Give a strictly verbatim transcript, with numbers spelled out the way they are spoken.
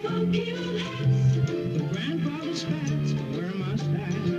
funky old hats. The grandfather's spats wear a mustache.